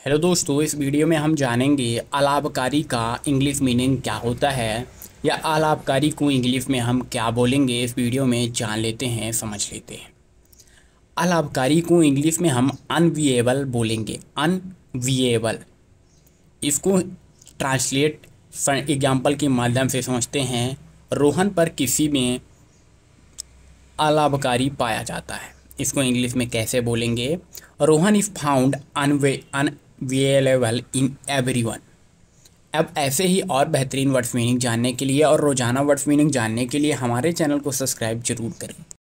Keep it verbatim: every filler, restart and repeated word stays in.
Hello दोस्तों, इस video में हम जानेंगे अलाभकारी का इंग्लिश मीनिंग क्या होता है या अलाभकारी को इंग्लिश में हम क्या बोलेंगे। इस वीडियो में जान लेते हैं, समझ लेते हैं। अलाभकारी को इंग्लिश में हम अनविएबल बोलेंगे। अनविएबल इसको ट्रांसलेट एग्जाम्पल के माध्यम से समझते हैं। रोहन पर किसी में अलाभकारी पाया जाता है, इसको इंग्लिश में कैसे बोलेंगे। रोहन इज़ फाउंड अनवे अनवेलेबल इन एवरीवन। अब ऐसे ही और बेहतरीन वर्ड्स मीनिंग जानने के लिए और रोज़ाना वर्ड्स मीनिंग जानने के लिए हमारे चैनल को सब्सक्राइब जरूर करें।